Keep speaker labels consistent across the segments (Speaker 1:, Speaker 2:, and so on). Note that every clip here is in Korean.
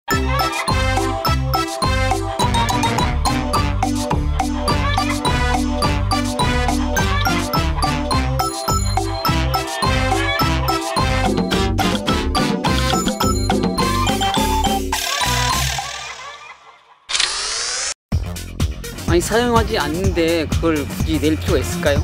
Speaker 1: 아니, 사용하지 않는데 그걸 굳이 낼 필요가 있을까요?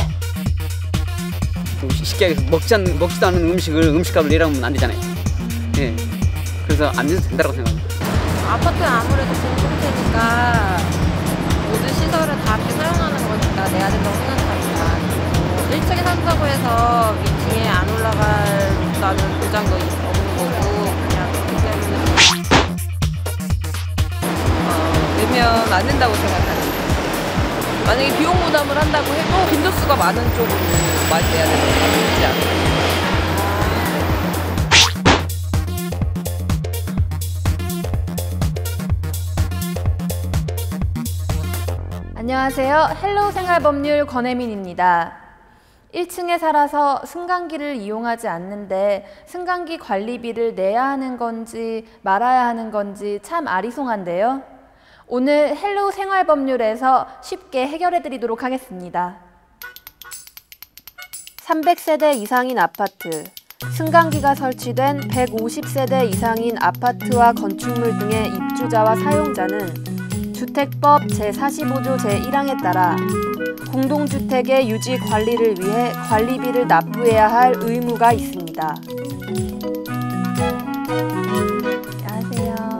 Speaker 1: 쉽게 얘기해서 먹지도 않는 음식을 음식값을 내라면 안 되잖아요. 예. 그래서 안 내도 된다고 생각합니다.
Speaker 2: 아파트는 아무래도 공동체니까 모든 시설을 다 함께 사용하는 거니까 내야 된다고 생각합니다. 1층에 산다고 해서 위층에 안 올라간다는 보장도 없는 거고, 그냥 그렇기 때문에 내면 안 된다고 생각합니다. 만약에 비용 부담을 한다고 해도 빈도수가 많은 쪽으로 많이 내야 되는 거 같지 않아요?
Speaker 3: 안녕하세요. 헬로우 생활법률 권혜민입니다. 1층에 살아서 승강기를 이용하지 않는데 승강기 관리비를 내야 하는 건지 말아야 하는 건지 참 아리송한데요. 오늘 헬로우 생활법률에서 쉽게 해결해 드리도록 하겠습니다. 300세대 이상인 아파트, 승강기가 설치된 150세대 이상인 아파트와 건축물 등의 입주자와 사용자는 주택법 제45조 제1항에 따라 공동주택의 유지 관리를 위해 관리비를 납부해야 할 의무가 있습니다. 안녕하세요.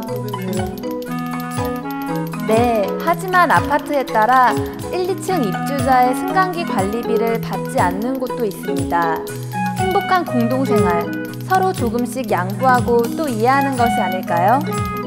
Speaker 3: 네, 하지만 아파트에 따라 1, 2층 입주자의 승강기 관리비를 받지 않는 곳도 있습니다. 행복한 공동생활, 서로 조금씩 양보하고 또 이해하는 것이 아닐까요?